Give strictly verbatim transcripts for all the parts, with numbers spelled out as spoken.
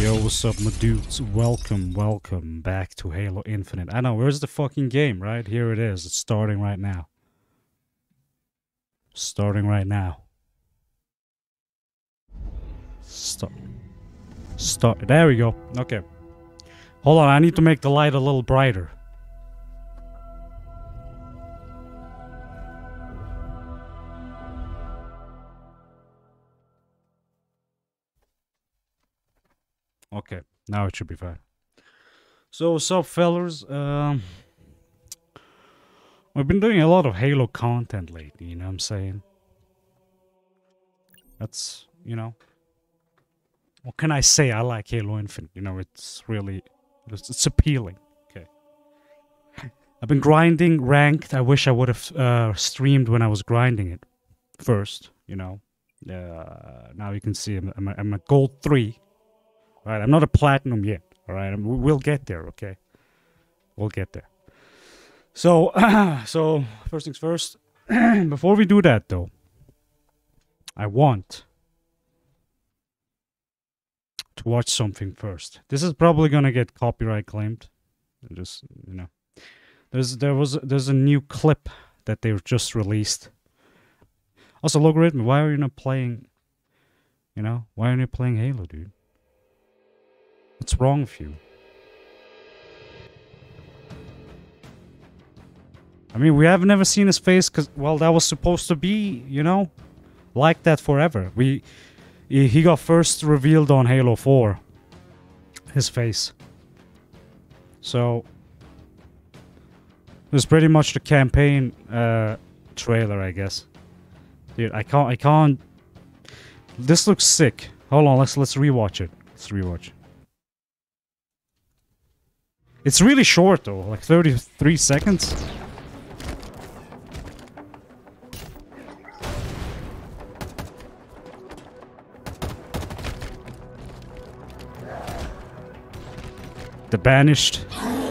Yo, what's up, my dudes? Welcome, welcome back to Halo Infinite. I know, where's the fucking game, right? Here it is. It's starting right now. Starting right now. Start. Start. There we go. Okay. Hold on, I need to make the light a little brighter. Okay, now it should be fine. So, what's up, fellas? Um, we've been doing a lot of Halo content lately, you know what I'm saying? That's, you know... What can I say? I like Halo Infinite. You know, it's really... It's, it's appealing. Okay. I've been grinding ranked. I wish I would have uh, streamed when I was grinding it first, you know. Uh, now you can see I'm, I'm, a, I'm a gold three. All right, I'm not a platinum yet. All right, I'm, we'll get there, okay? We'll get there. So, so first things first. Before we do that, though, I want to watch something first. This is probably gonna get copyright claimed. Just, you know, there's there was there's a new clip that they've just released. Also, Logarithm, why are you not playing? You know, why aren't you playing Halo, dude? What's wrong with you? I mean, we have never seen his face because, well, that was supposed to be, you know, like that forever. We he got first revealed on Halo four. His face. So it was pretty much the campaign uh, trailer, I guess. Dude, I can't. I can't. This looks sick. Hold on. Let's let's rewatch it. Let's rewatch. It's really short though, like thirty-three seconds. The Banished.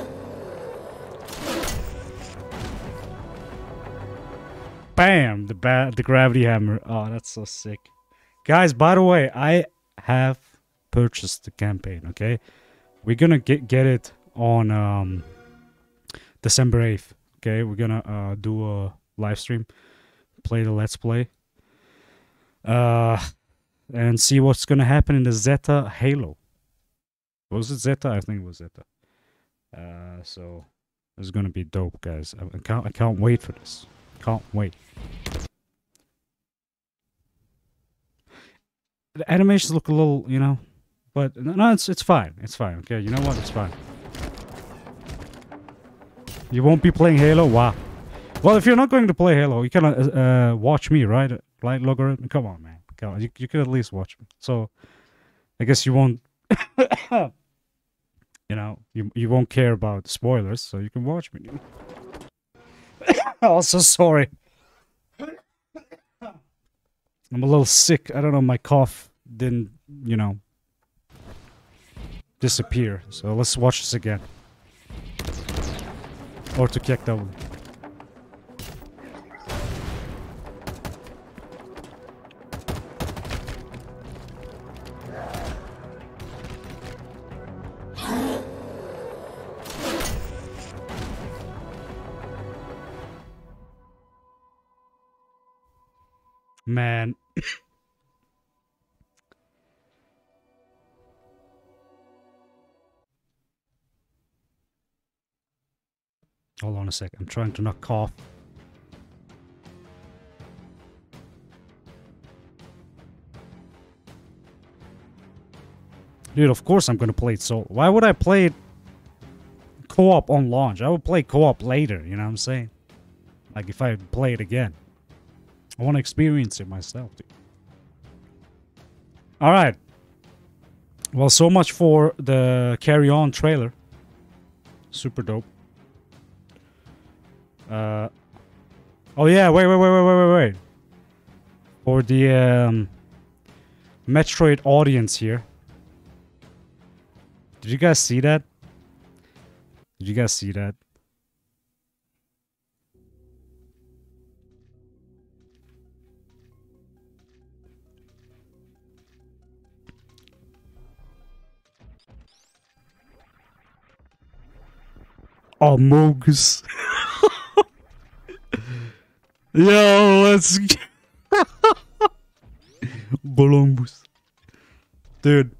Bam! The ba the gravity hammer. Oh, that's so sick. Guys, by the way, I have purchased the campaign, okay? We're gonna get get it on um December eighth. Okay, we're gonna uh do a live stream, play the Let's Play. Uh and see what's gonna happen in the Zeta Halo. Was it Zeta? I think it was Zeta. Uh, so this is gonna be dope, guys. I, I can't. I can't wait for this. Can't wait. The animations look a little, you know, but no, it's it's fine. It's fine. Okay, you know what? It's fine. You won't be playing Halo? Wow. Well, if you're not going to play Halo, you can uh, uh, watch me, right? Right, Logarithm? Come on, man. Come on. You you could at least watch me. So, I guess you won't. You know, you you won't care about spoilers, so you can watch me. Also, sorry. I'm a little sick. I don't know, my cough didn't, you know, disappear. So let's watch this again. Or to kick double. Man. Hold on a sec. I'm trying to not cough. Dude, of course I'm gonna play it solo. Why would I play it co-op on launch? I would play co-op later, you know what I'm saying? Like if I play it again. I want to experience it myself, dude. Alright. Well, so much for the Carry On trailer. Super dope. Uh, oh yeah, wait, wait, wait, wait, wait, wait, wait. For the um, Metroid audience here. Did you guys see that? Did you guys see that? Amogus. Yo, let's g- Columbus. Dude.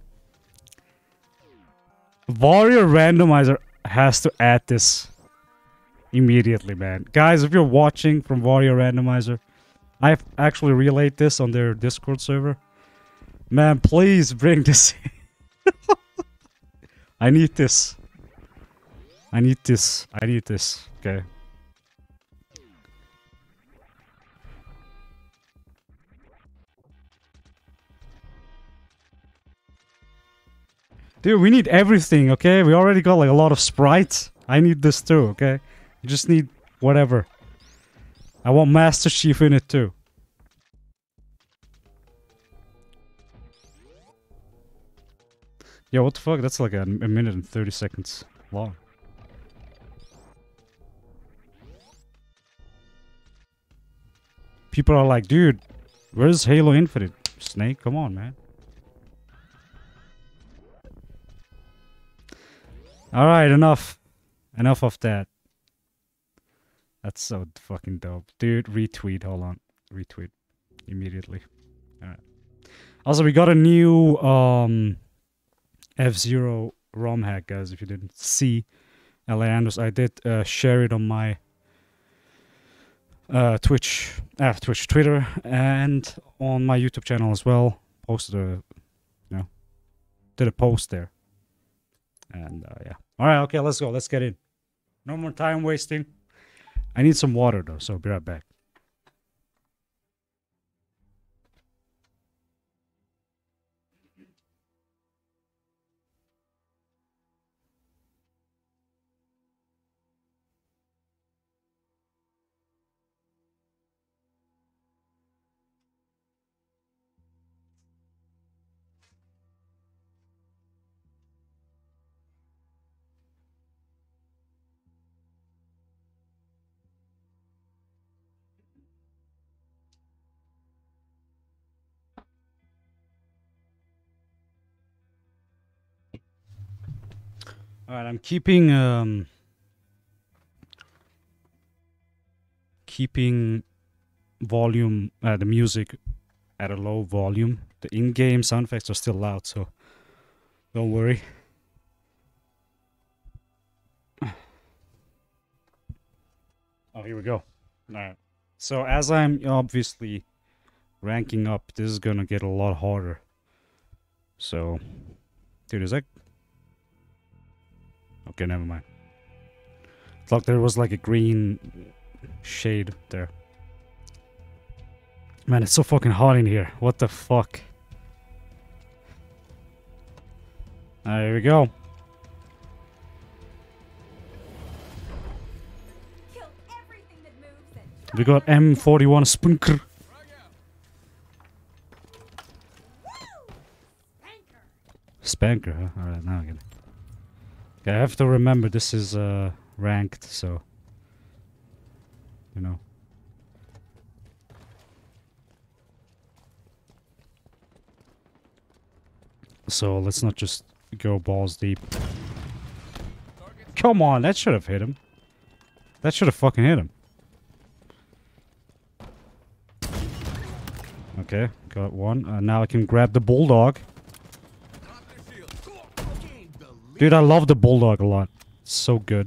Warrior Randomizer has to add this immediately, man. Guys, if you're watching from Warrior Randomizer, I've actually relayed this on their Discord server. Man, please bring this in. I need this. I need this. I need this. Okay. Dude, we need everything, okay? We already got like a lot of sprites. I need this too, okay? You just need whatever. I want Master Chief in it too. Yo, what the fuck? That's like a, a minute and thirty seconds long. People are like, dude, where's Halo Infinite? Snake, come on, man. Alright, enough. Enough of that. That's so fucking dope. Dude, retweet. Hold on. Retweet. Immediately. Alright. Also, we got a new um, F-Zero ROM hack, guys. If you didn't see, L A Andros, I did uh, share it on my uh, Twitch, uh, Twitch, Twitter, and on my YouTube channel as well. Posted a, you know, did a post there. And uh, yeah. Alright, okay, let's go. Let's get in. No more time wasting. I need some water though, so I'll be right back. Alright, I'm keeping um keeping volume uh, the music at a low volume. The in-game sound effects are still loud, so don't worry. Oh, here we go. Alright. So as I'm obviously ranking up, this is gonna get a lot harder. So, dude, is that... Okay, never mind. Thought there was like a green shade there. Man, it's so fucking hot in here. What the fuck? Alright, here we go. We got M forty-one Spunker. Spanker, huh? Alright, now I get it. Okay, I have to remember this is uh, ranked, so... You know. So let's not just go balls deep. Come on, that should have hit him. That should have fucking hit him. Okay, got one. Uh, now I can grab the bulldog. Dude, I love the bulldog a lot. It's so good.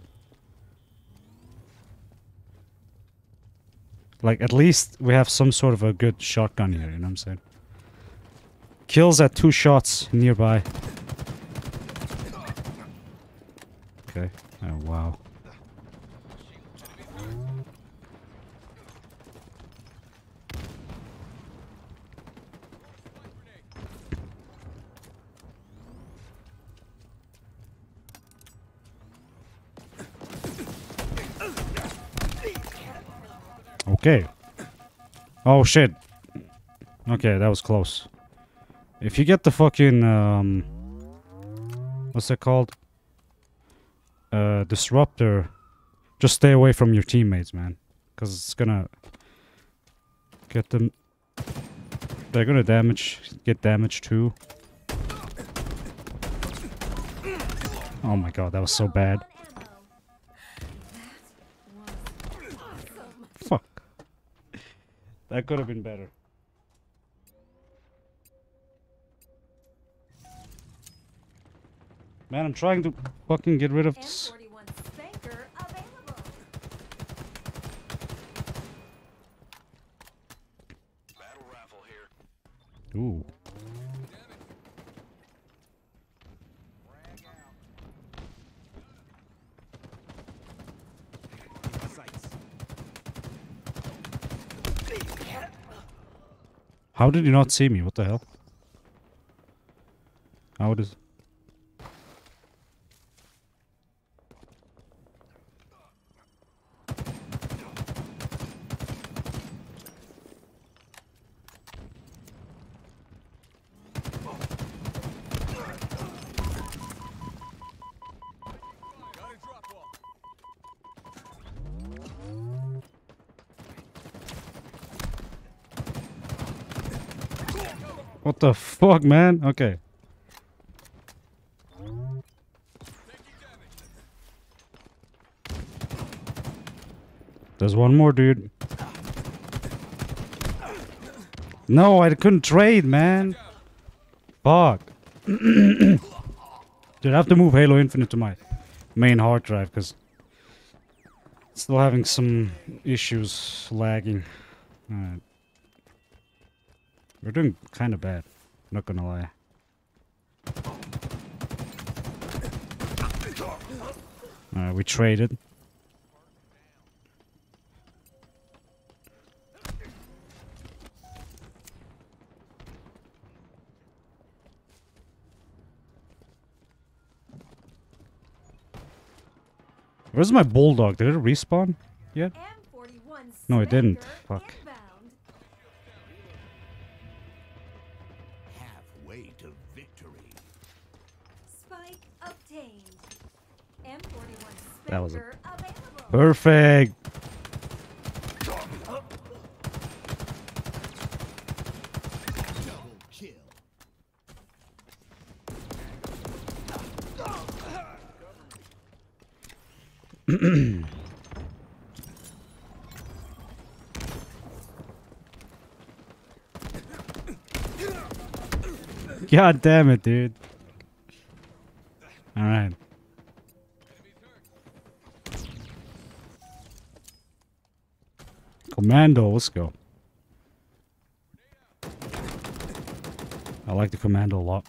Like, at least we have some sort of a good shotgun here, you know what I'm saying? Kills at two shots nearby. Okay. Oh, wow. Okay. Oh, shit. Okay, that was close. If you get the fucking, um... what's that called? Uh, disruptor. Just stay away from your teammates, man. Because it's gonna... get them... They're gonna damage... get damaged too. Oh my god, that was so bad. That could have been better. Man, I'm trying to fucking get rid of this. M forty-one Spanker available. Battle raffle here. Ooh. How did you not see me? What the hell? How does... What the fuck, man? Okay. There's one more, dude. No, I couldn't trade, man. Fuck. Dude, I have to move Halo Infinite to my main hard drive, because still having some issues lagging. Alright. We're doing kind of bad, not gonna lie. Alright, we traded. Where's my bulldog? Did it respawn yet? M forty-one No, it didn't. Spanker Fuck. inbound. Halfway to victory. Spike obtained. M forty-one That was a- Spanker available. Perfect. Double kill. God damn it, dude. Alright. Commando, let's go. I like the commando a lot.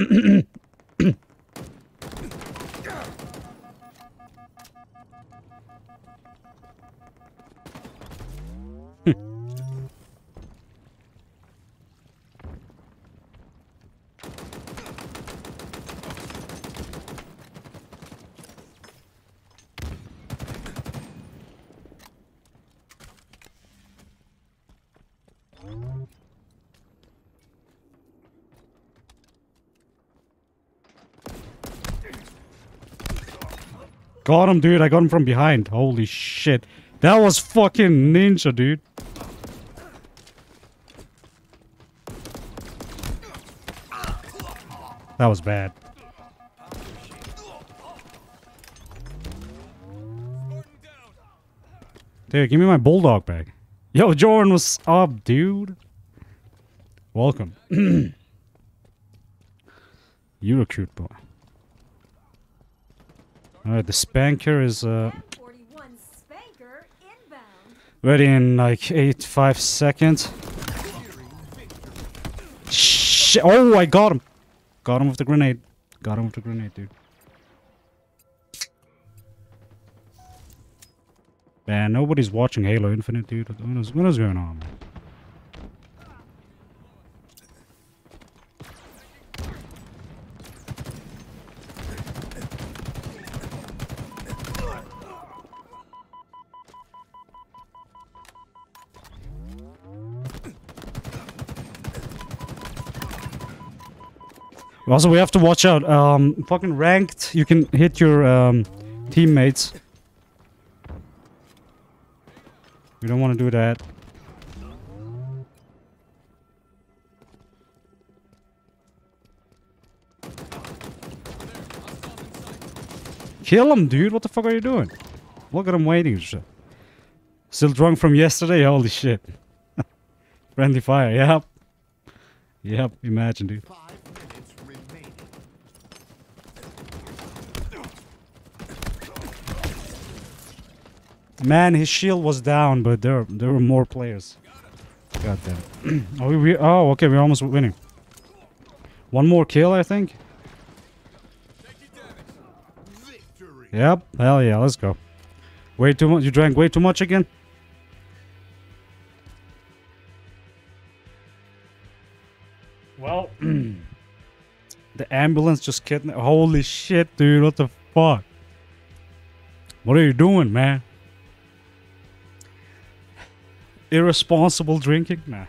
Got him, dude. I got him from behind. Holy shit. That was fucking ninja, dude. That was bad. Dude, give me my bulldog back. Yo, Jordan, what's up, dude? Welcome. You're a cute boy. Alright, the spanker is uh, M forty-one Spanker inbound. ready in like eight, five seconds. Shit! Oh, I got him! Got him with the grenade. Got him with the grenade, dude. Man, nobody's watching Halo Infinite, dude. What is, what is going on, man? Also, we have to watch out. Um, fucking ranked, you can hit your um, teammates. We don't want to do that. Kill him, dude. What the fuck are you doing? Look at him waiting. Still drunk from yesterday? Holy shit. Friendly fire, yep. Yep, imagine, dude. Five minutes remaining. Man, his shield was down, but there there were more players. God damn. oh, we, we, oh, okay, we're almost winning. One more kill, I think. Victory. Yep, hell yeah, let's go. Way too much. You drank way too much again? Well, the ambulance just kidnapped. Holy shit, dude, what the fuck? What are you doing, man? Irresponsible drinking? Nah.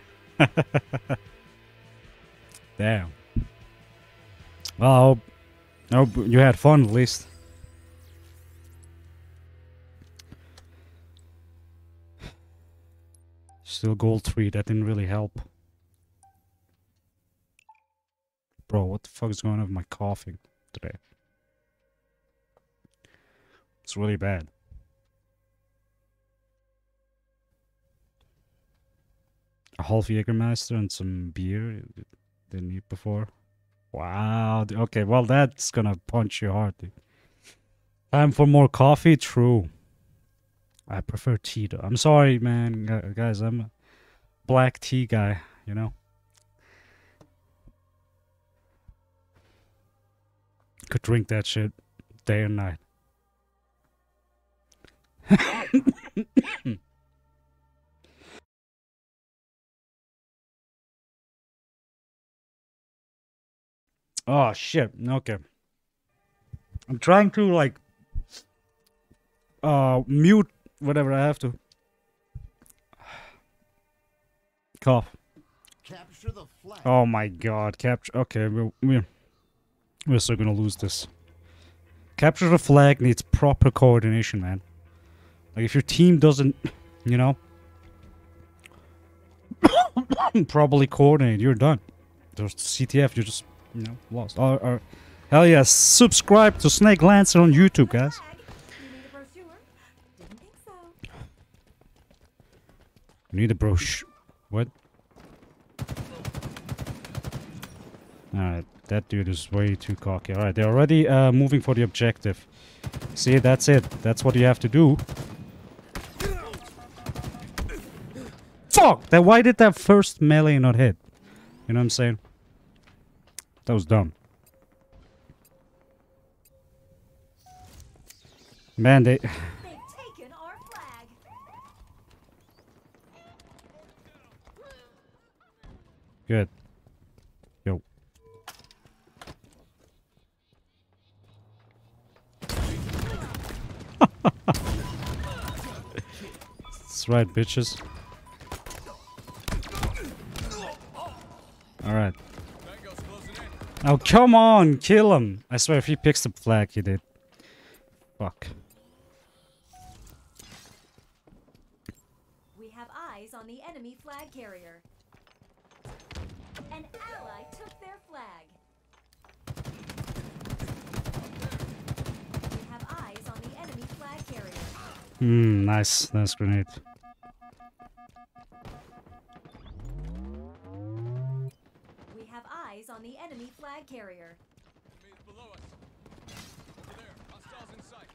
Damn. Well, I hope, I hope you had fun at least. Still gold three, that didn't really help. Bro, what the fuck is going on with my coughing today? It's really bad. A half Jägermeister and some beer. Didn't eat before. Wow. d- Okay, well, that's gonna punch you hard, dude. Time for more coffee? True. I prefer tea, though. I'm sorry, man. gu- Guys, I'm a black tea guy, you know? Could drink that shit day and night. Oh, shit. Okay. I'm trying to, like, uh, mute whatever I have to. Cough. Capture the flag. Oh my god. Capture. Okay, we're, we're, we're still gonna lose this. Capture the flag needs proper coordination, man. Like, if your team doesn't, you know, properly coordinate, you're done. There's C T F, you're just, you know, lost. Or, or, hell yeah, subscribe to Snake Lancer on YouTube, guys. Flag. You need a brochure? Didn't think so. You need a brochure. What? Alright, that dude is way too cocky. Alright, they're already uh, moving for the objective. See, that's it. That's what you have to do. Fuck! Then why did that first melee not hit? You know what I'm saying? That was dumb. Man, they... They've taken our flag. Good. Yo. That's right, bitches. Alright. Oh, come on! Kill him! I swear, if he picks the flag, he did. Fuck. We have eyes on the enemy flag carrier. An ally took their flag. We have eyes on the enemy flag carrier. Hmm, nice. Nice grenade. We have eyes on the enemy flag carrier. Enemies below us. Over there. Hostiles in sight.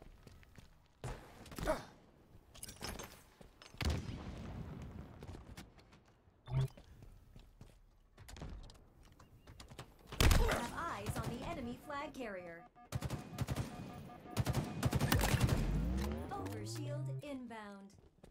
We have eyes on the enemy flag carrier. Overshield inbound.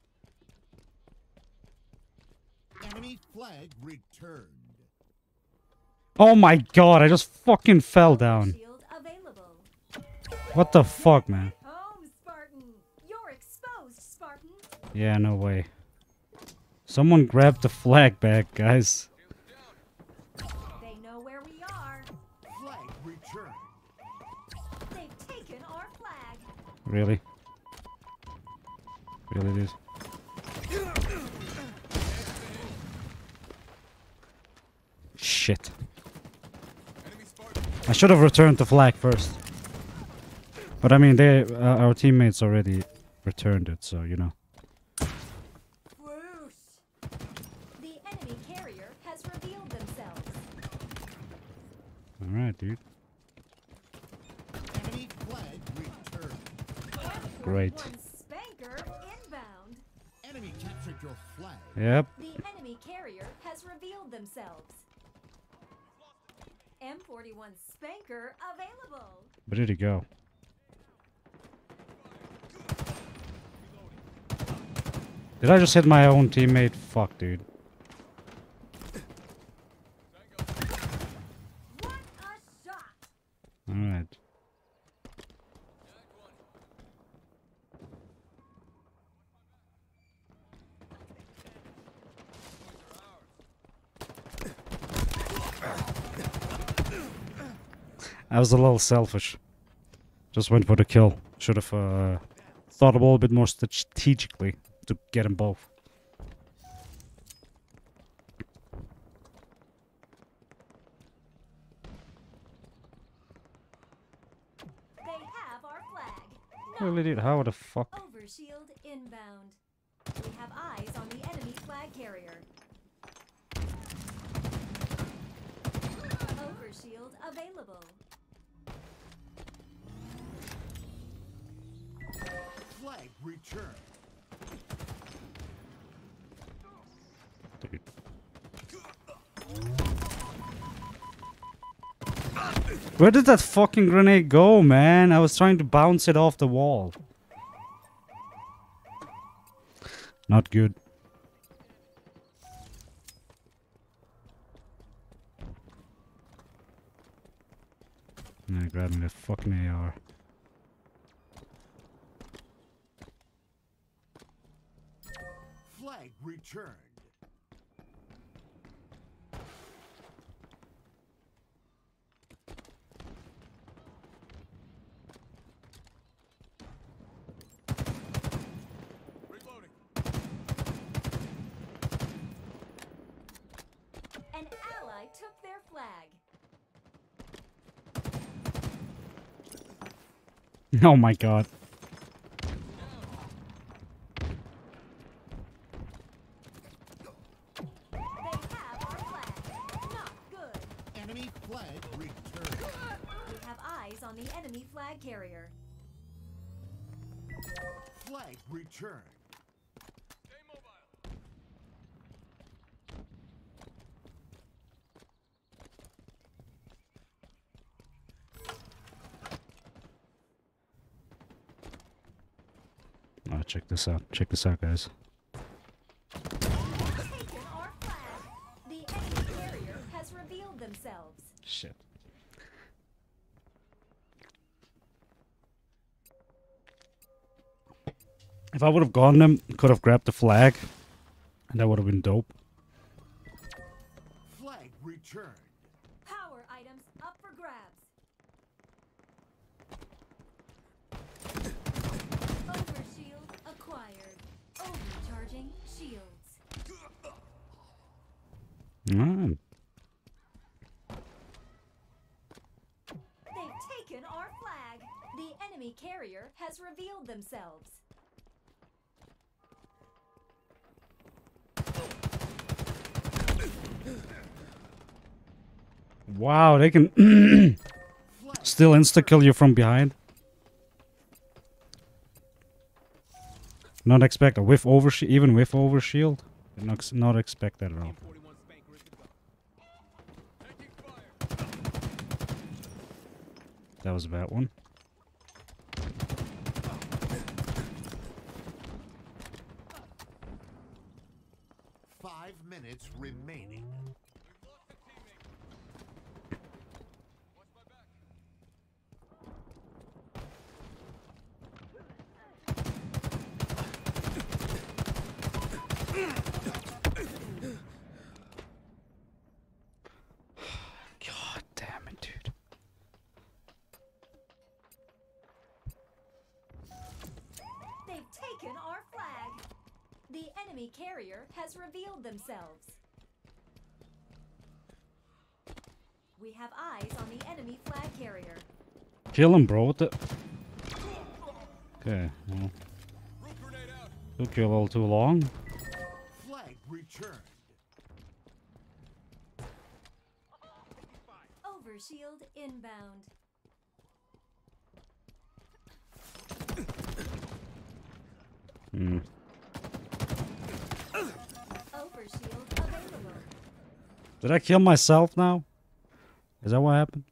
Enemy flag returned. Oh my god, I just fucking fell down. Shield available. What the fuck, man? Home, Spartan. You're exposed, Spartan. Yeah, no way. Someone grab the flag back, guys. They know where we are. Flag returned. They've taken our flag. Really? Really, dude? Shit. Enemy Spartan. I should have returned the flag first. But I mean, they, uh, our teammates already returned it, so you know. Whoosh. The Alright, dude. Enemy flag returned. Great. One spanker inbound. Enemy captured your flag. Yep. The enemy carrier has revealed themselves. M forty-one spanker available. Where did he go? Did I just hit my own teammate? Fuck, dude. What a shot! Alright. I was a little selfish. Just went for the kill. Should have uh, thought a little bit more strategically to get them both. They have our flag. Really, dude, how the fuck? Overshield inbound. We have eyes on the enemy flag carrier. Overshield available. Flag returned. Dude. Where did that fucking grenade go, man? I was trying to bounce it off the wall. Not good. Nah, grab me the fucking A R. Flag returned. Reloading. An ally took their flag. Oh my god. They have our flag. Not good. Enemy flag returned. We have eyes on the enemy flag carrier. Flag returned. Stay mobile. Oh, check this out. Check this out, guys. Taken our flag. The enemy carrier has revealed themselves. Shit. If I would have gone them, could have grabbed the flag, and that would have been dope. Flag returned. Power items up for grabs. Overshield acquired. Overcharging shields. Alright. They've taken our flag. The enemy carrier has revealed themselves. Wow, they can Flag still insta-kill you from behind. Not expect a whiff overshield, even with overshield. Not, not expect that at all. forty-one spanker is to go. Taking fire. That was a bad one. Five minutes remaining. We've lost a teammate. Watch my back. God damn it, dude. They've taken our flag. The enemy carrier has revealed themselves. We have eyes on the enemy flag carrier. Kill him, bro. What the? Okay, well, Root grenade out. took you a little too long. Flag returned. Overshield inbound. Hmm. Overshield available. Did I kill myself now? Is that what happened?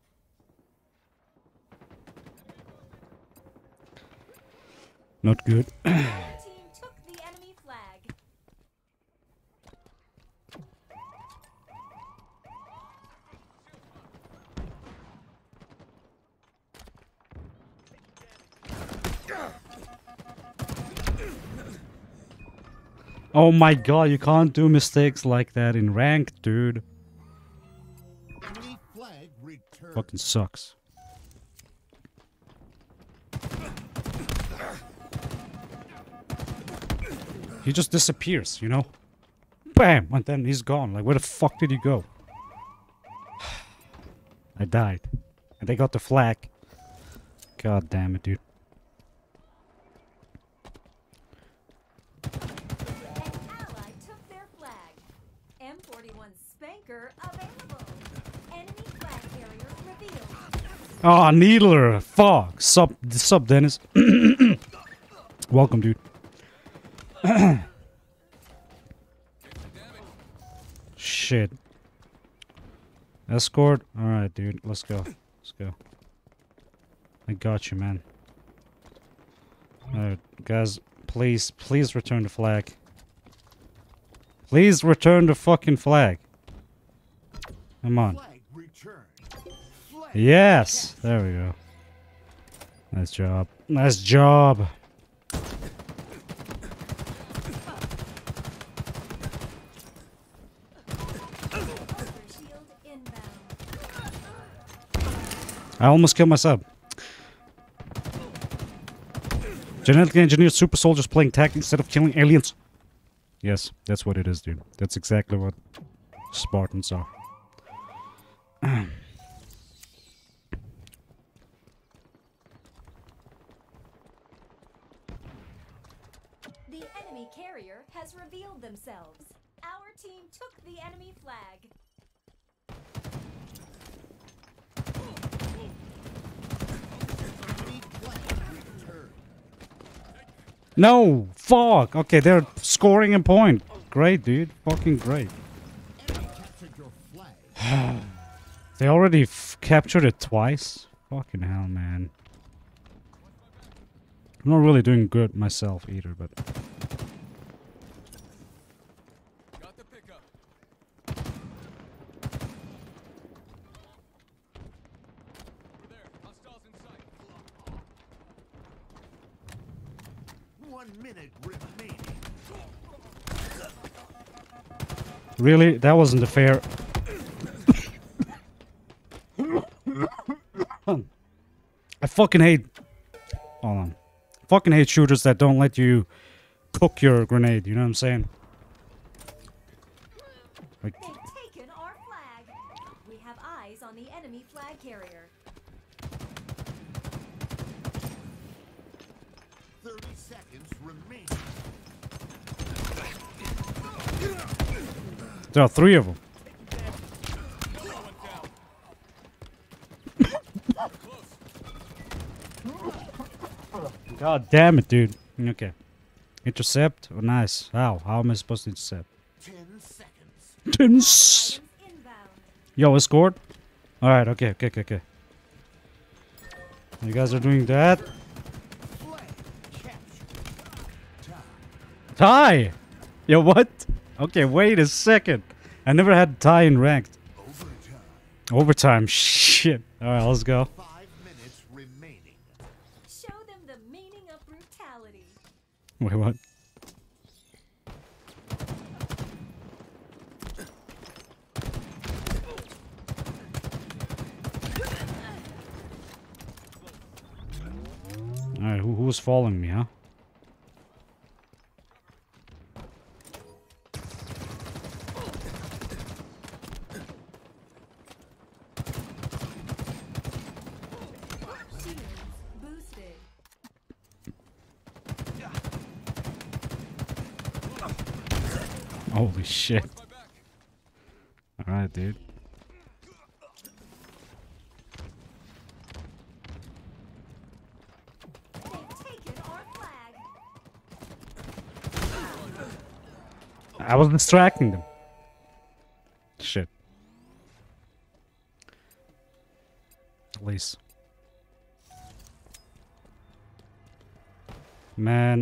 Not good. Red team took the enemy flag. Oh my god, you can't do mistakes like that in ranked, dude. Enemy flag returned. Fucking sucks. He just disappears, you know? Bam! And then he's gone. Like, where the fuck did he go? I died. And they got the flag. God damn it, dude. An ally took their flag. M forty-one Spanker available. Enemy flag carrier revealed. Oh, Needler! Fuck! Sup, sup, Dennis? Welcome, dude. Shit. Escort? Alright, dude. Let's go. Let's go. I got you, man. Alright, guys. Please, please return the flag. Please return the fucking flag. Come on. Flag returned. Flag Yes! There we go. Nice job. Nice job. Overshield inbound. I almost killed myself. Genetically engineered super soldiers playing tag instead of killing aliens. Yes, that's what it is, dude. That's exactly what Spartans are. The enemy carrier has revealed themselves. Our team took the enemy flag. Enemy flag returned. No! Fuck! Okay, they're scoring a point. Great, dude. Fucking great. Enemy captured your flag. They already f captured it twice? Fucking hell, man. I'm not really doing good myself either, but... Got the pickup. Over there. Hostiles in sight. One minute remaining. Really? That wasn't a fair... I fucking hate... Hold on. Fucking hate shooters that don't let you cook your grenade, you know what I'm saying? Like, They've taken our flag. We have eyes on the enemy flag carrier. Thirty seconds remaining. there are three of them. God damn it, dude. Okay. Intercept? Oh, nice. How? How am I supposed to intercept? Ten seconds. Tins. Inbound. Yo, escort? Alright, okay, okay, okay, okay. You guys are doing that? Flag captured. Tie. Tie! Yo, what? Okay, wait a second. I never had tie in ranked. Overtime. Overtime, shit. Alright, let's go. Five minutes remaining. Show them the meaning of brutality. Wait, what? Alright, who, who's following me, huh? Shields boosted. Holy shit. Watch my back. Alright, dude. I was distracting them. Shit. At least. Man.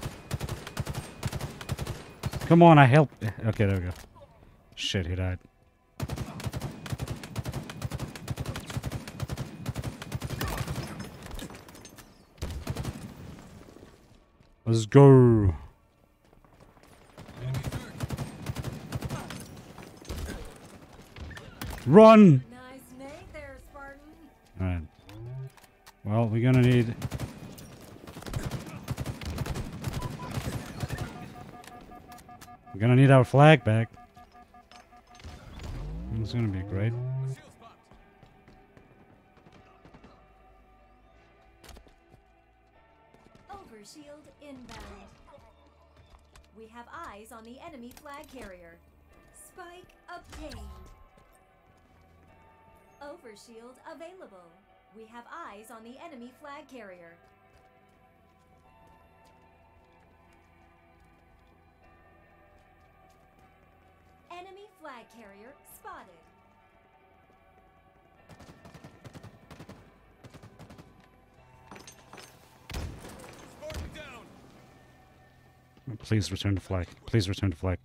Come on, I helped. Okay, there we go. Shit, he died. Let's go. Run! Nice nade there, Spartan. Alright. Well, we're gonna need... We're gonna need our flag back. It's gonna be great. Overshield inbound. We have eyes on the enemy flag carrier. Spike obtained. Overshield available. We have eyes on the enemy flag carrier. Enemy flag carrier spotted. Spartan down. Please return the flag. Please return the flag.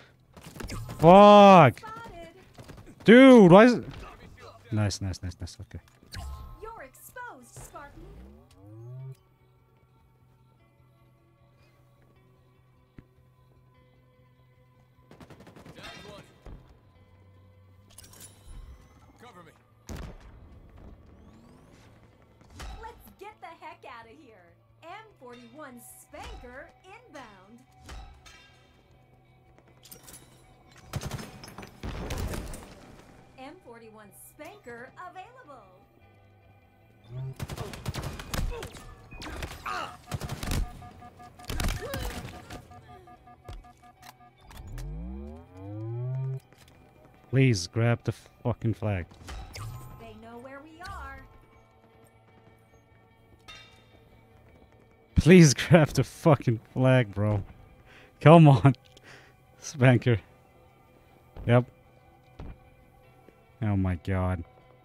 Fuck! Spotted. Dude, why is it... Nice, nice, nice, nice. Okay. You're exposed, Spartan. Down one. Cover me. Let's get the heck out of here. M forty-one Spanker inbound. M forty-one Spanker available. Please grab the fucking flag. They know where we are. Please grab the fucking flag, bro. Come on. Spanker. Yep. Oh my god.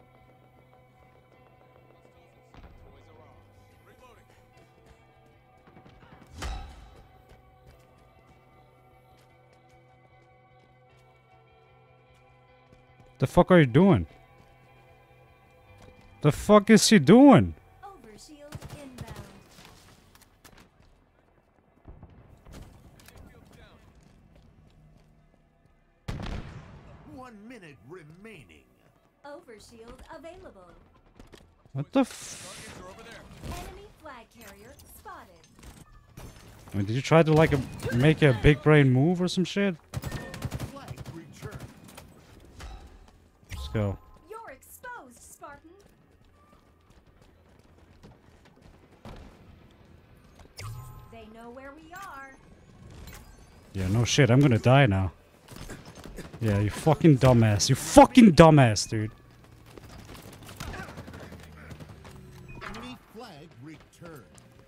Reloading. The fuck are you doing? The fuck is she doing? Overshield inbound. One minute remaining. Overshield available. What the f... Targets are over there. Enemy flag carrier spotted. I mean, did you try to like a, make a big brain move or some shit? Flag return. Let's go. You're exposed, Spartan. They know where we are. Yeah, no shit. I'm gonna die now. Yeah, you fucking dumbass. You fucking dumbass, dude. Enemy flag returned.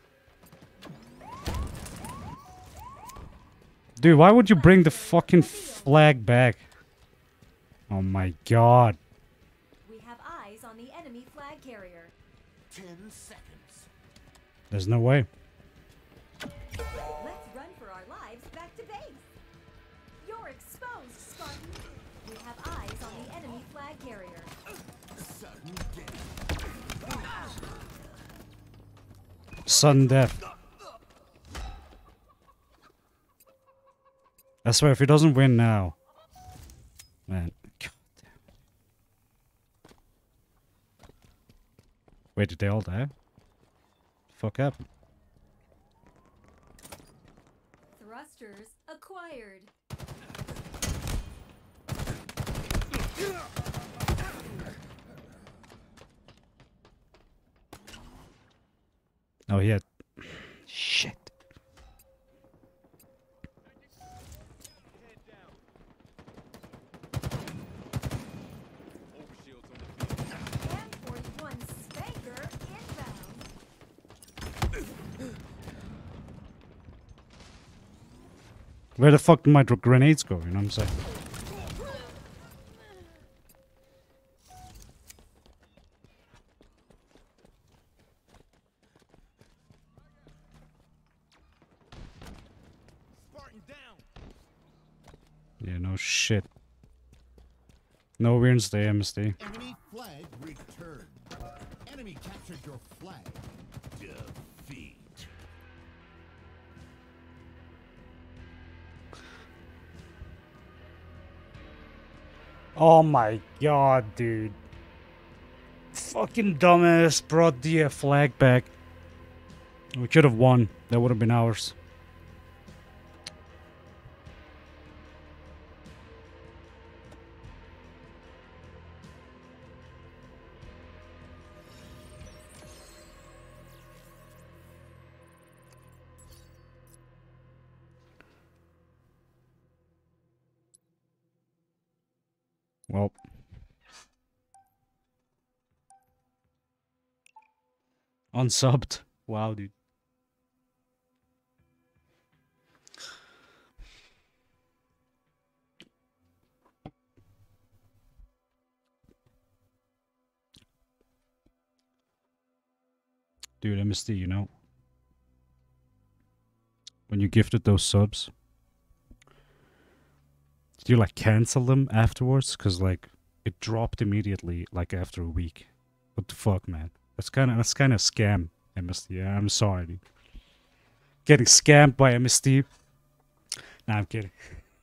Dude, why would you bring the fucking flag back? Oh my god. We have eyes on the enemy flag carrier. Ten seconds. There's no way. Let's run for our lives back to base. You're exposed, Spartan. We have eyes on the enemy flag carrier. Sudden death. Sudden death. I swear, if he doesn't win now, man. God damn. Wait, did they all die? Fuck happened? Thrusters acquired. Oh, he had. Shit. Head down. Overshield's on the field. M forty-one Spanker inbound. Where the fuck did my dr- grenades go? You know what I'm saying? Spartan down. Yeah, no shit. No, we're in the M S D. Enemy flag returned. Enemy captured your flag. Defeat. Oh my god, dude. Fucking dumbass brought the uh, flag back. We could have won. That would have been ours. Well. Unsubbed. Wow, dude. Dude, M S D, you know, when you gifted those subs, did you like cancel them afterwards? Cause like it dropped immediately, like after a week. What the fuck, man? That's kind of that's kind of scam, M S D. Yeah, I'm sorry, dude. Getting scammed by M S D. Nah, I'm kidding.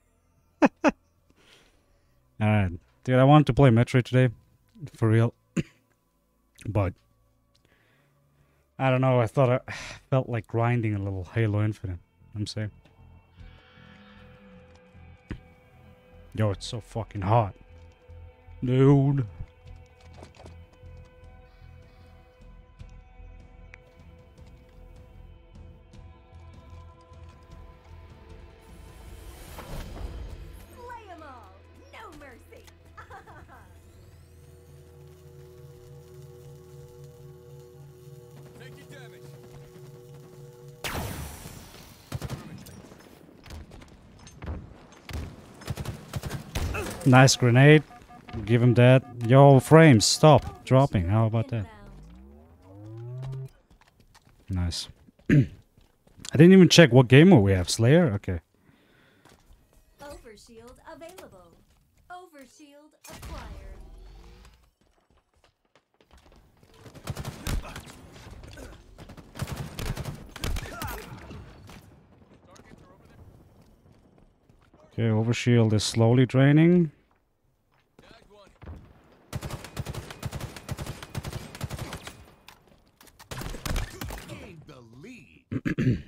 Alright, dude, I wanted to play Metroid today, for real, but I don't know. I thought I felt like grinding a little Halo Infinite. I'm saying, yo, it's so fucking hot, dude. Slay 'em all. No mercy. Taking damage. Nice grenade. Give him that. Yo, frames, stop dropping. How about that? Inbound. Nice. I didn't even check what game mode we have. Slayer? Okay. Overshield available. Overshield acquired. Okay, overshield is slowly draining. Tagged one. Gained the lead.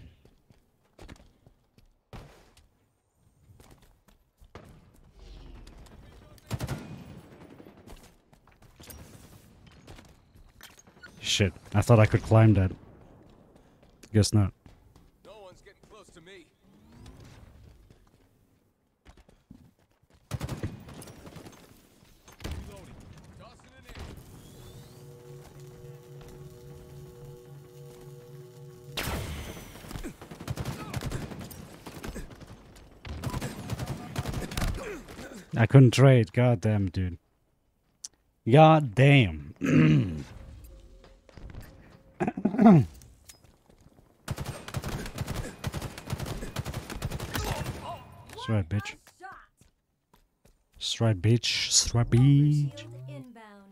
Shit, I thought I could climb that. Guess not. No one's getting close to me. Reloading. Tossing an air. I couldn't trade. God damn, dude. God damn. That's right, bitch. Shot. That's right, bitch. That's right, bitch. Overshield inbound.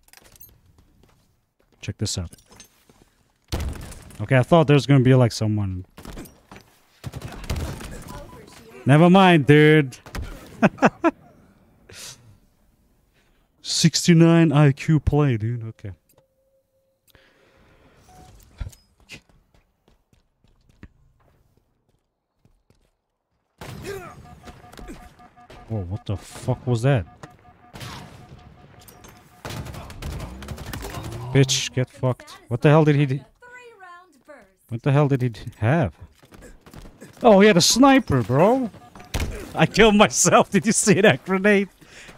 Check this out. Okay, I thought there was gonna be like someone. Overshield. Never mind, dude. sixty-nine I Q play, dude. Okay. Whoa, what the fuck was that? Bitch, get fucked. What the hell did he do? Three-round burst. What the hell did he d- have? Oh, he had a sniper, bro. I killed myself. Did you see that grenade?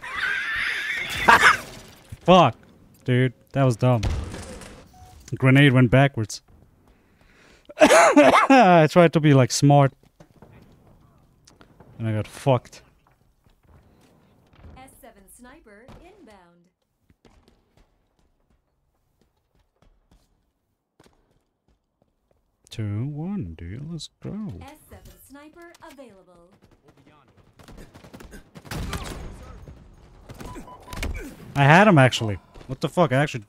Fuck. Dude, that was dumb. Grenade went backwards. I tried to be like smart. And I got fucked. S seven sniper inbound. Two, one, dude. Let's go. S seven sniper available. I had him actually. What the fuck? I actually.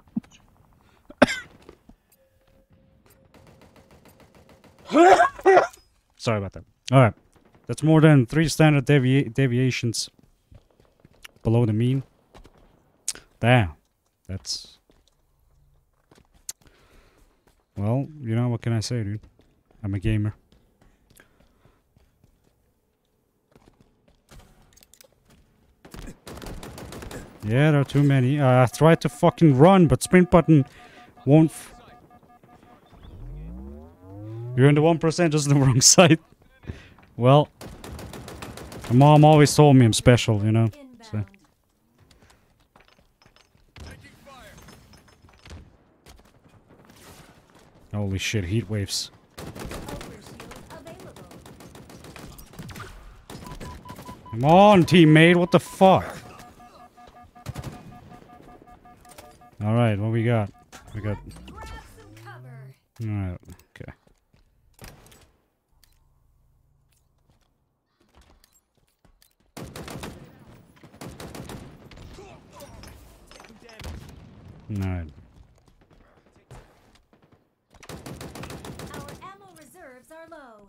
Sorry about that. Alright. That's more than three standard devi deviations below the mean. Damn. That's. Well, you know, what can I say, dude? I'm a gamer. Yeah, there are too many. Uh, I tried to fucking run, but sprint button won't. F You're in the one percent, just on the wrong side. Well, my mom always told me I'm special, you know. So. Inbound. Taking fire. Holy shit, heat waves. Overshield available. Come on, teammate, what the fuck? Alright, what we got? We got. Grab some cover. Alright, okay. Alright. Our ammo reserves are low.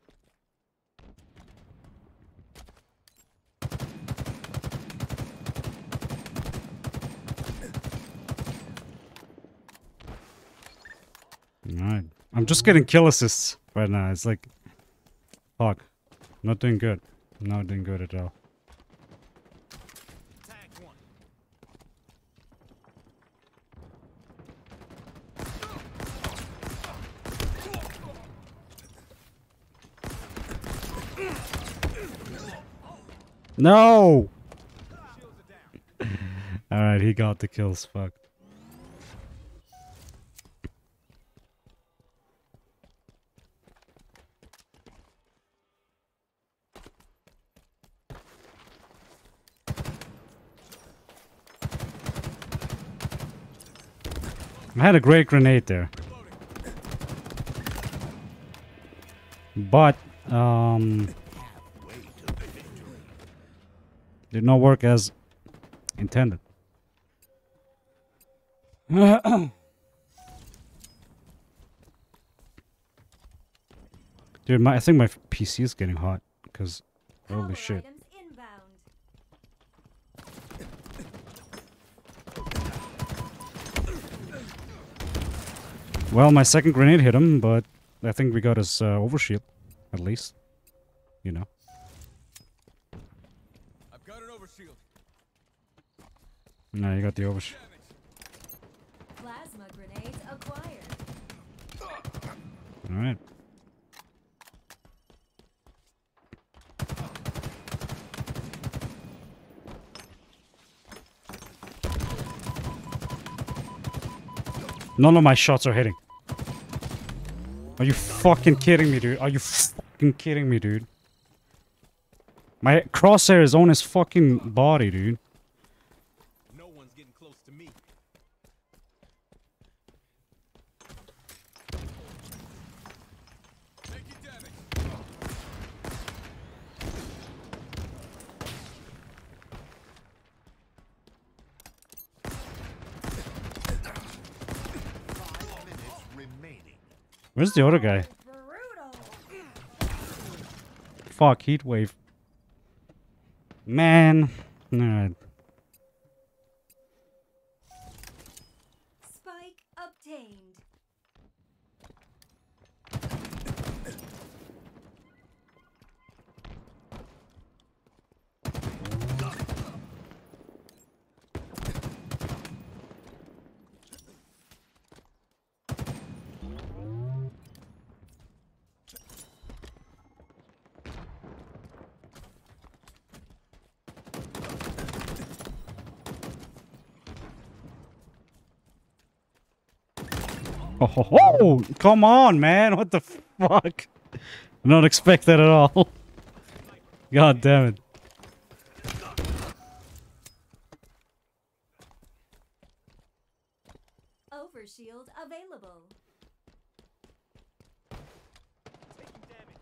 Alright. I'm just getting kill assists right now. It's like. Fuck. Not doing good. Not doing good at all. Tag one. No! Shields are down. Alright, he got the kills. Fuck. I had a great grenade there. But, um... did not work as intended. Dude, my, I think my P C is getting hot, because, holy Power shit. items inbound. Well, my second grenade hit him, but I think we got his uh, overshield, at least. You know. I've got an overshield. No, you got the overshield. Damage. Plasma grenades acquired. Alright. None of my shots are hitting. Are you fucking kidding me, dude? Are you fucking kidding me, dude? My crosshair is on his fucking body, dude. No one's getting close to me. Taking damage. Five minutes remaining. Where's the other guy? Brutal. Fuck, heat wave. Man. Alright. Spike obtained. Oh, ho, ho. Come on, man. What the fuck? Not expect that at all. God damn it. Overshield available. Taking damage.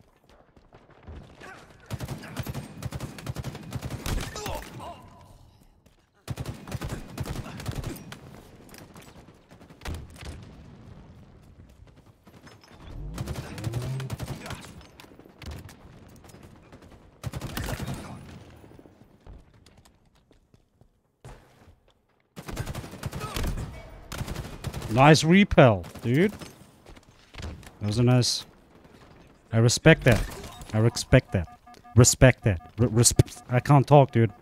Nice repel, dude. That was a nice. I respect that. I respect that. Respect that. R respect. I can't talk, dude.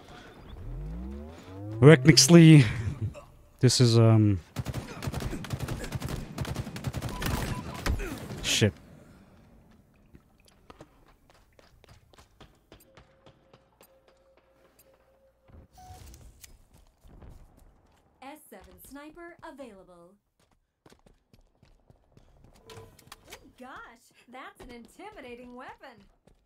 Technically, this is um. Shit. S seven sniper available. Gosh, that's an intimidating weapon.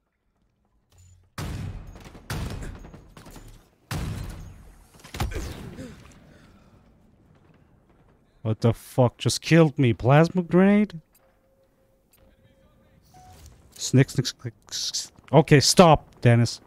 What the fuck just killed me? Plasma grenade? Snick, snick, snick, snick. Okay, stop, Dennis.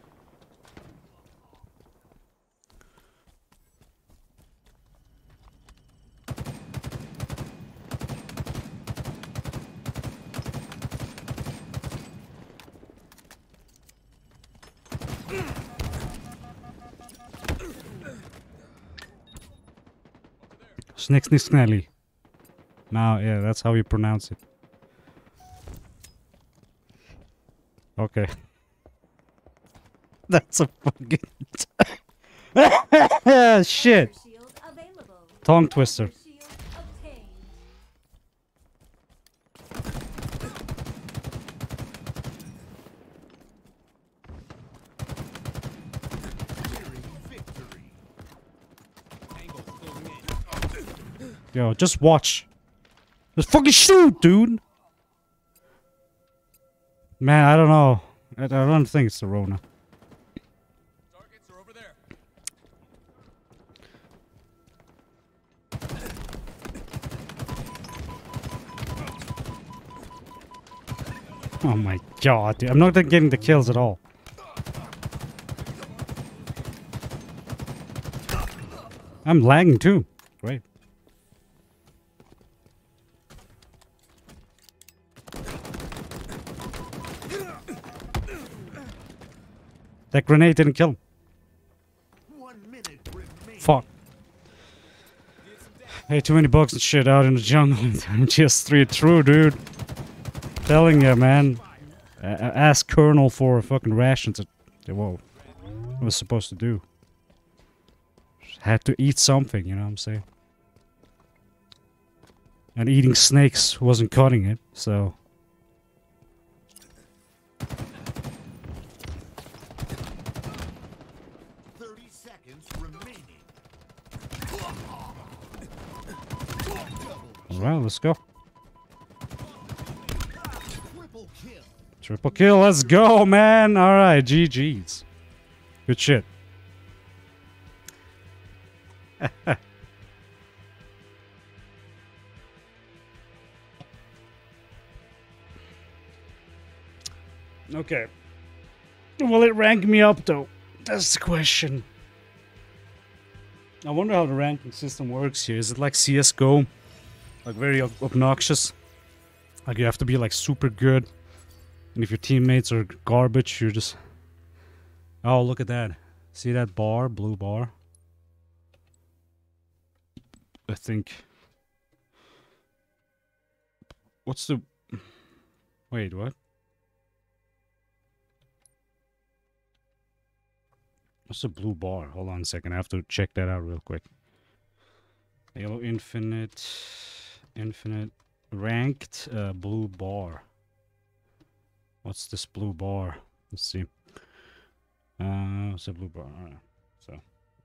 Snick, snick, snelly. Now, yeah, that's how you pronounce it. Okay. That's a fucking... Shit! Overshield available. Tongue twister. Overshield obtained. Nearing victory. Angles closing in. Yo, just watch. Just fucking shoot, dude! Man, I don't know. I, I don't think it's the Rona. Targets are over there. Oh my god, dude. I'm not getting the kills at all. I'm lagging too. Great. That grenade didn't kill him. One minute remaining. Fuck. Hey, too many bugs and shit out in the jungle. I'm just three through, dude. Telling you, man. Uh, ask Colonel for a fucking ration to... Whoa. What was I supposed to do? Had to eat something, you know what I'm saying? And eating snakes wasn't cutting it, so... Thirty seconds remaining. Alright, let's go. Triple kill. Triple kill, let's go, man! Alright, G G's. Good shit. Okay. Will it rank me up, though? That's the question. I wonder how the ranking system works here. Is it like C S G O? Like very ob- obnoxious? Like you have to be like super good. And if your teammates are garbage, you're just... Oh, look at that. See that bar? Blue bar? I think... What's the... Wait, what? What's the blue bar? Hold on a second. I have to check that out real quick. Halo Infinite... Infinite... Ranked uh, blue bar. What's this blue bar? Let's see. Uh, what's the blue bar? Alright, so.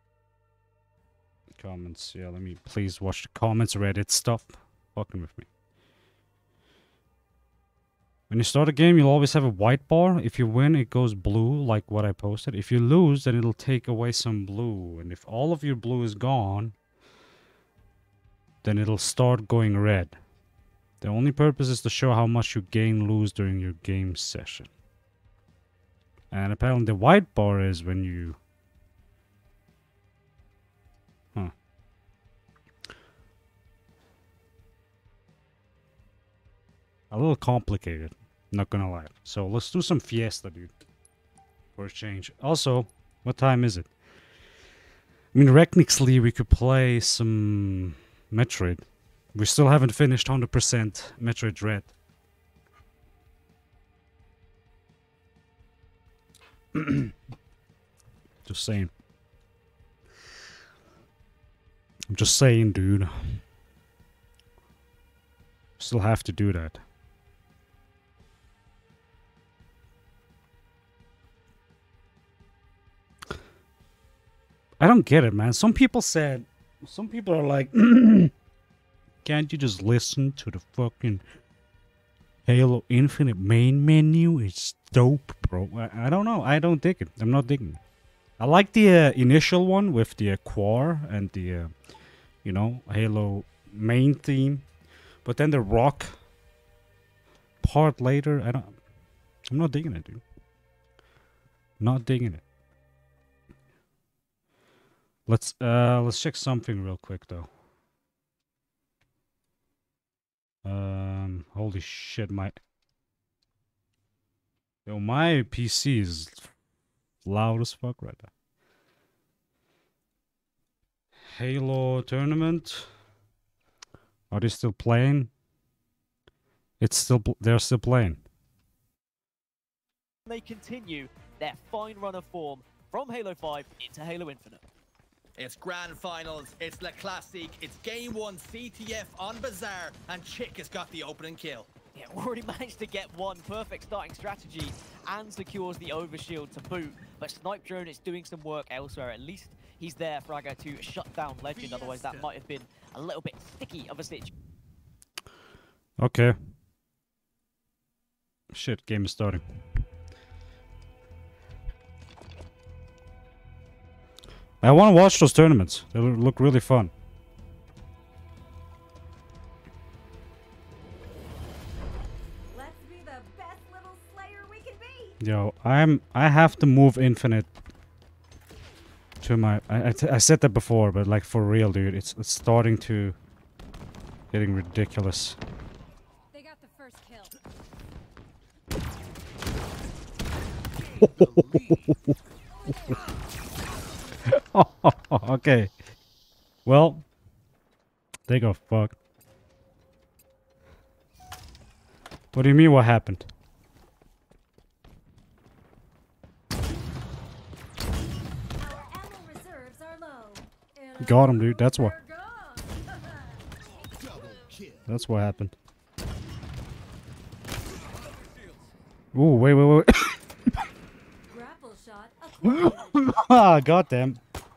Comments. Yeah, let me please watch the comments, Reddit stuff. Fucking with me. When you start a game, you'll always have a white bar. If you win, it goes blue, like what I posted. If you lose, then it'll take away some blue. And if all of your blue is gone, then it'll start going red. The only purpose is to show how much you gain, lose during your game session. And apparently the white bar is when you... Huh. A little complicated, not gonna lie. So let's do some Fiesta, dude. For a change. Also, what time is it? I mean, technically we could play some Metroid. We still haven't finished one hundred percent Metroid Dread. Just saying. I'm just saying, dude. Still have to do that. I don't get it, man. Some people said... Some people are like... Can't you just listen to the fucking Halo Infinite main menu? It's dope, bro. I, I don't know. I don't dig it. I'm not digging it. I like the uh, initial one with the uh, Quar and the, uh, you know, Halo main theme. But then the rock part later, I don't... I'm not digging it, dude. Not digging it. Let's, uh, let's check something real quick, though. Um, holy shit, my... Yo, my P C is loud as fuck right now. Halo tournament. Are they still playing? It's still, pl they're still playing. They continue their fine run of form from Halo five into Halo Infinite. It's Grand Finals, it's the Classic, it's Game one C T F on Bazaar, and Chick has got the opening kill. Yeah, already managed to get one perfect starting strategy and secures the overshield to boot, but Snipe Drone is doing some work elsewhere. At least he's there, Fragger, to shut down Legend, otherwise that might have been a little bit sticky of a situation. Okay. Shit, game is starting. I want to watch those tournaments. They look really fun. Let's be the best little slayer we can be. Yo, I'm. I have to move Infinite to my. I I, t I said that before, but like for real, dude, it's it's starting to getting ridiculous. They got the first kill. Okay. Well, they go fuck. What do you mean? What happened? Our ammo reserves are low. And Got him, dude. That's what. they're gone. Double kill. That's what happened. Ooh, wait, wait, wait. Grapple shot acquired. Ah, goddamn.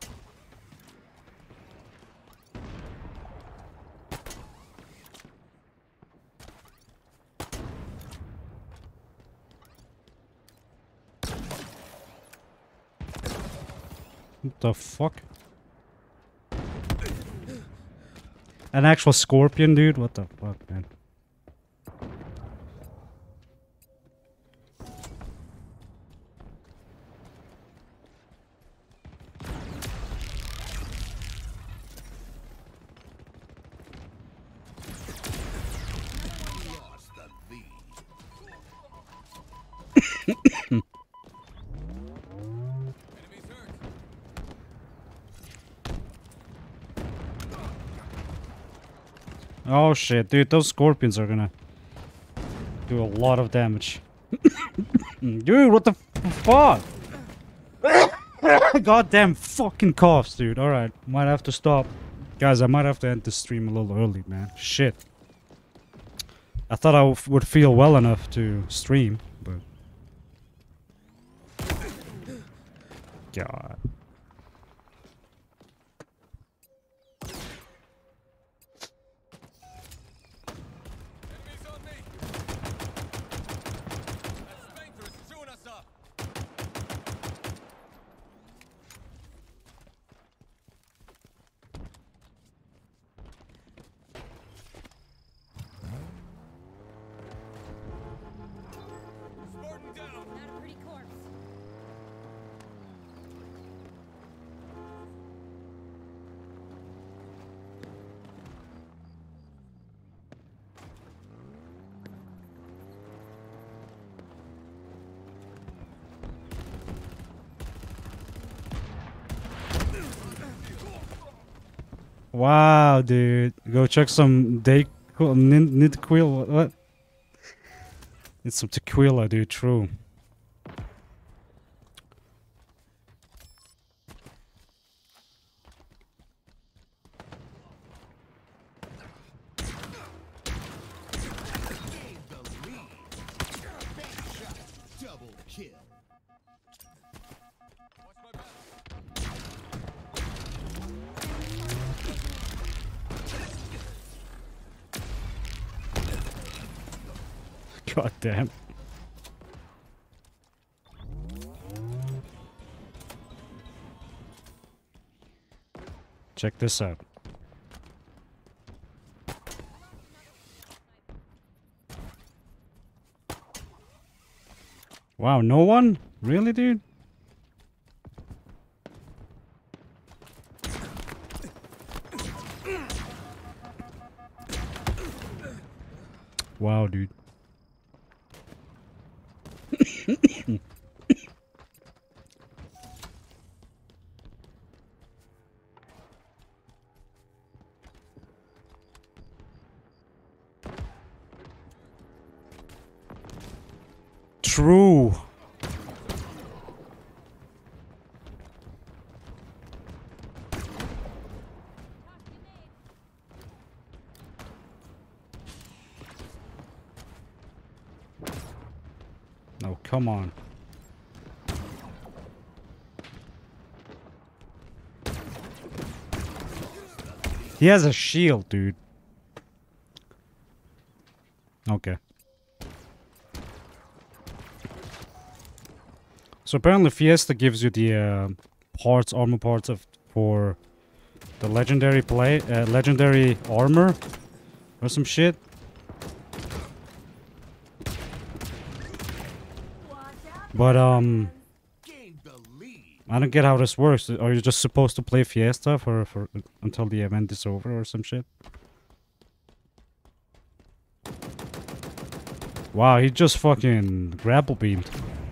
What the fuck? An actual scorpion, dude? What the fuck, man? Lost the lead. Enemies hurt. Oh shit, dude, those scorpions are gonna do a lot of damage. Dude, what the fuck? Goddamn fucking coughs, dude. Alright, might have to stop. Guys, I might have to end the stream a little early, man. Shit. I thought I w would feel well enough to stream, but... God. Enemies on me. Wow, dude. Go check some day Nidquil. What? It's some tequila, dude. True. Gain the lead. Bang shot. Double kill. Watch my back. God damn. Check this out. Wow, no one? Really, dude? Wow, dude. True. Oh, come on. He has a shield, dude. Okay. So apparently Fiesta gives you the uh, parts, armor parts of for the legendary play, uh, legendary armor or some shit. But um, Gain the lead. I don't get how this works. Are you just supposed to play Fiesta for for until the event is over or some shit? Wow, he just fucking grapple beamed.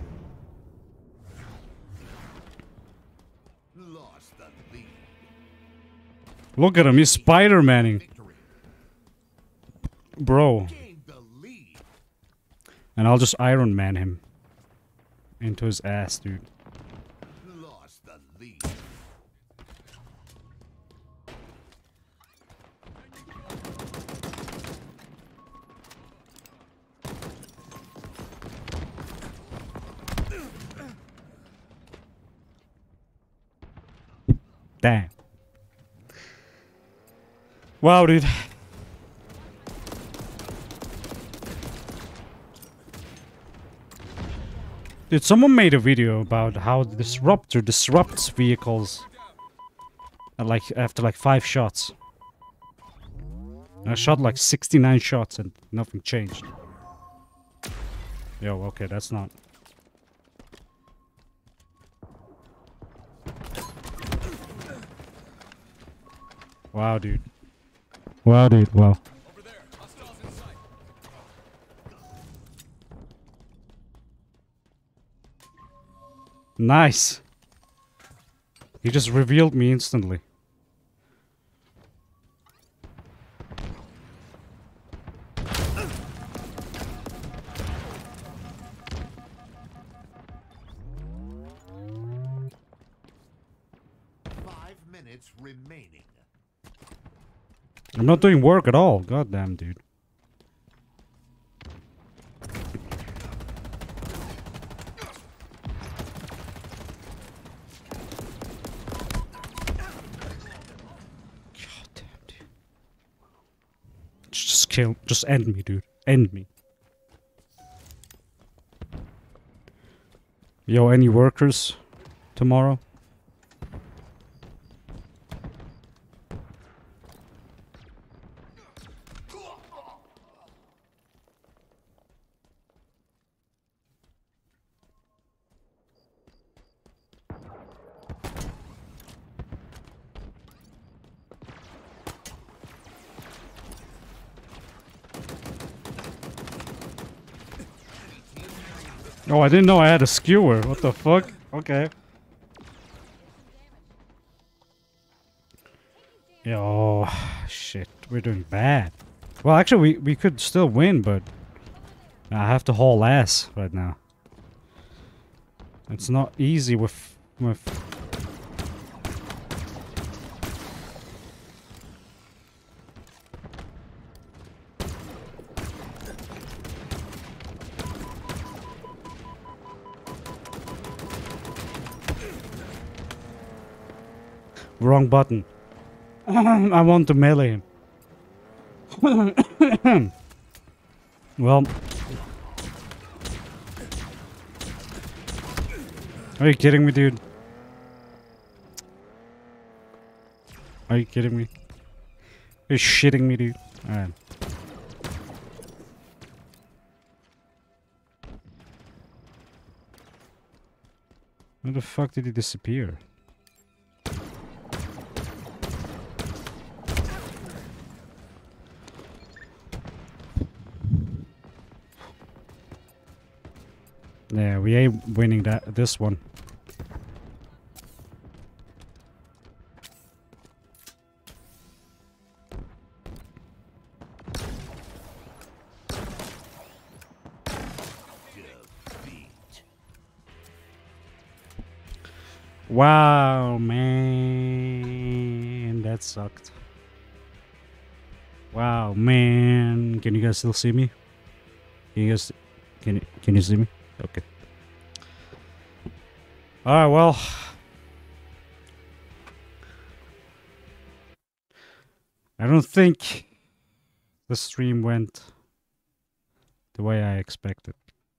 Lost the lead. Look at him, he's Spider-Manning, Victory. bro. Gain the lead. And I'll just Iron Man him into his ass, dude. Lost the lead. Damn. Wow, dude. Dude, someone made a video about how the Disruptor disrupts vehicles at like after like five shots. I shot like sixty-nine shots and nothing changed. Yo, okay, that's not. Wow, dude. Wow, dude. Wow. Over there. Hostiles in sight. Nice. He just revealed me instantly. Five minutes remaining. I'm not doing work at all. Goddamn, dude. Goddamn, dude. Just kill. Just end me, dude. End me. Yo, any workers tomorrow? Oh, I didn't know I had a skewer. What the fuck? Okay. Yo, we're doing bad. Well, actually, we we could still win, but I have to haul ass right now. It's not easy with with. Wrong button. I want to melee him. Well. Are you kidding me, dude? Are you kidding me? You're shitting me, dude. Alright. Where the fuck did he disappear? Yeah, we ain't winning that this one. Wow, man, that sucked. Wow, man, can you guys still see me? Can you guys can you, can you see me? Okay. Alright, well. I don't think the stream went the way I expected.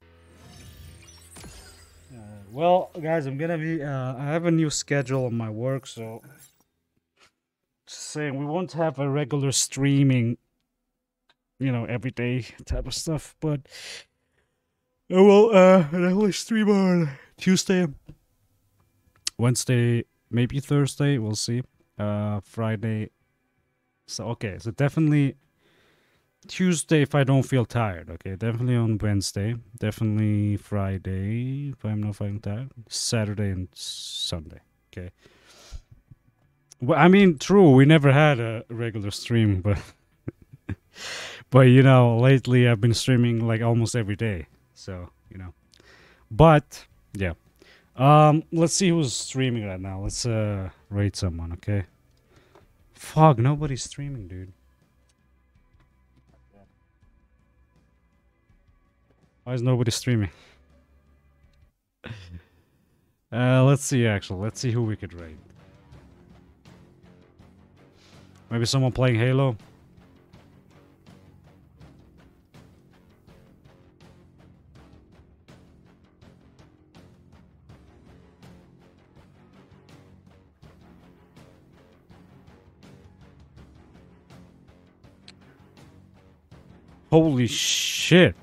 Uh, well, guys, I'm gonna be. Uh, I have a new schedule on my work, so. Just saying, we won't have a regular streaming, you know, everyday type of stuff, but. Oh well, uh, definitely stream on Tuesday, Wednesday, maybe Thursday. We'll see. Uh, Friday. So okay, so definitely Tuesday if I don't feel tired. Okay, definitely on Wednesday. Definitely Friday if I'm not feeling tired. Saturday and Sunday. Okay. Well, I mean, true. We never had a regular stream, but but you know, lately I've been streaming like almost every day. So, you know, but yeah, um, let's see who's streaming right now. Let's uh rate someone, okay? Fuck, nobody's streaming, dude. Why is nobody streaming? uh, let's see. Actually, let's see who we could rate. Maybe someone playing Halo. Holy shit.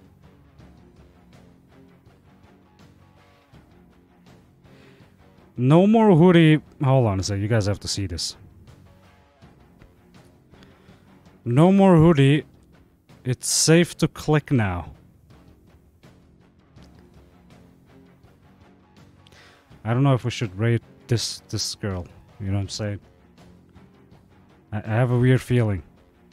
No more hoodie. Hold on a sec. You guys have to see this. No more hoodie. It's safe to click now. I don't know if we should rate this this girl. You know what I'm saying? I, I have a weird feeling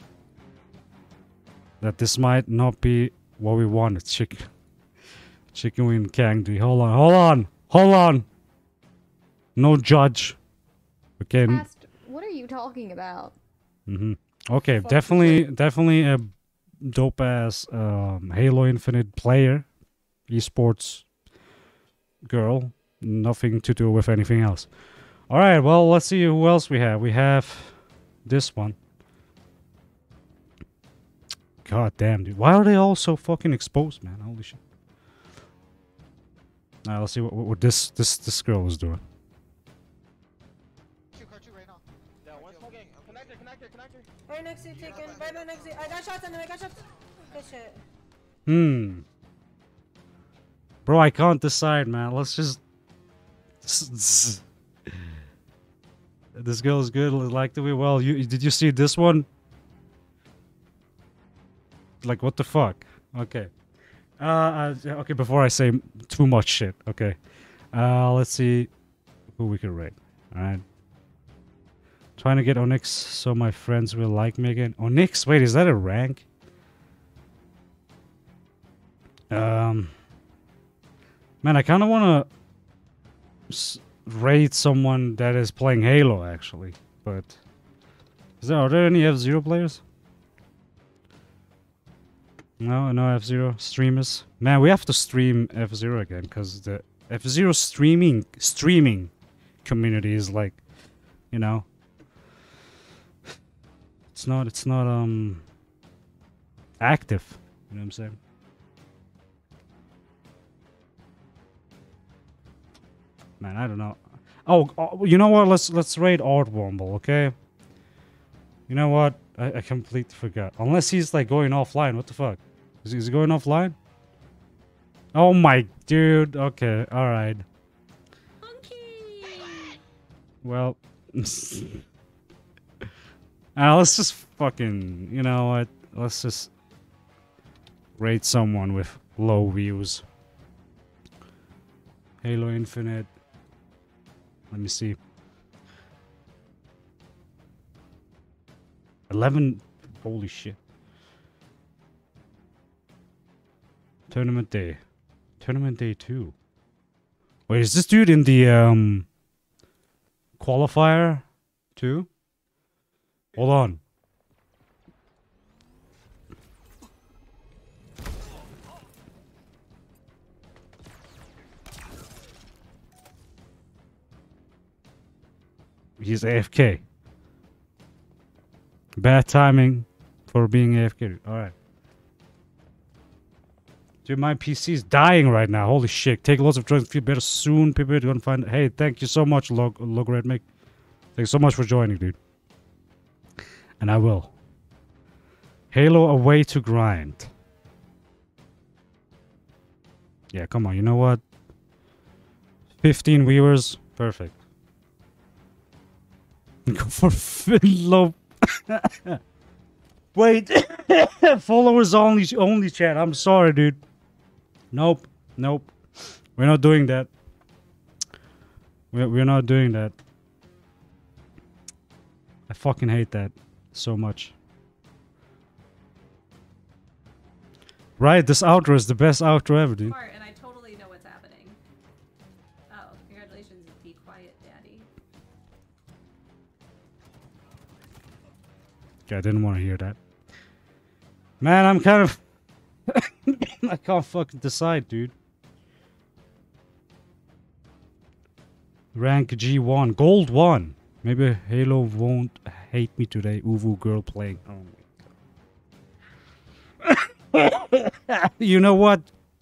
that this might not be what we wanted. Chicken, chicken wing candy. Hold on, hold on, hold on. No judge. Okay. Past, what are you talking about? Mm-hmm. Okay, definitely, definitely a dope ass um, Halo Infinite player, esports girl. Nothing to do with anything else. All right, well, let's see who else we have. We have this one. God damn, dude. Why are they all so fucking exposed, man? Holy shit. Alright, let's see what, what this this this girl is doing. Yeah, one smoking. Connector, connector, connector. Right next to you, taken. Right next to you. I got shots on them. I got shots. Good shit. Hmm. Bro, I can't decide, man. Let's just. This girl is good. Like the way. Well, you did you see this one? Like, what the fuck? Okay. Uh, uh, okay, before I say too much shit, okay. Uh, let's see who we can rate. Alright. Trying to get Onyx so my friends will like me again. Onyx? Wait, is that a rank? Um, man, I kind of want to raid someone that is playing Halo, actually. But is there, are there any F-Zero players? No, no F-Zero streamers. Man, we have to stream F-Zero again because the F-Zero streaming streaming community is like, you know, it's not it's not um active. You know what I'm saying? Man, I don't know. Oh, oh, you know what? Let's let's raid Art Womble, okay? You know what? I, I completely forgot. Unless he's like going offline. What the fuck? Is he, is he going offline? Oh my dude. Okay, alright. Well, uh, let's just fucking, you know what? Let's just rate someone with low views. Halo Infinite. Let me see. eleven. Holy shit. Tournament day. Tournament day two. Wait, is this dude in the um qualifier too? Hold on. He's A F K. Bad timing for being A F K. Alright. Dude, my P C is dying right now. Holy shit. Take lots of drugs. Feel better soon. People are gonna find. Hey, thank you so much, Log Logredmic. Thanks so much for joining, dude. And I will. Halo, a way to grind. Yeah, come on. You know what? fifteen viewers. Perfect. Go for low. Wait. Followers only, only chat. I'm sorry, dude. Nope. Nope. We're not doing that. We're, we're not doing that. I fucking hate that so much. Right, this outro is the best outro ever, dude. And I totally know what's happening. Oh, congratulations, be quiet, daddy. Okay, I didn't want to hear that. Man, I'm kind of... I can't fucking decide, dude. Rank G one. Gold one. Maybe Halo won't hate me today. Uvu girl playing. Oh my god. You know what?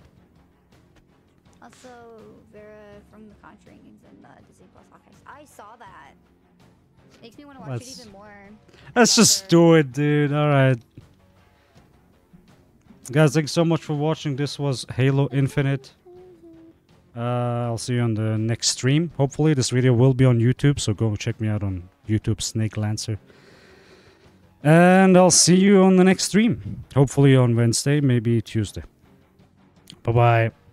Also, Vera from The Conjuring is in the Disney Plus podcast. I saw that. Makes me want to watch Let's- it even more. Let's just do it, dude. Alright. Guys, thanks so much for watching. This was Halo Infinite. Uh, I'll see you on the next stream. Hopefully, this video will be on YouTube, so go check me out on YouTube, Snake Lancer. And I'll see you on the next stream. Hopefully on Wednesday, maybe Tuesday. Bye-bye.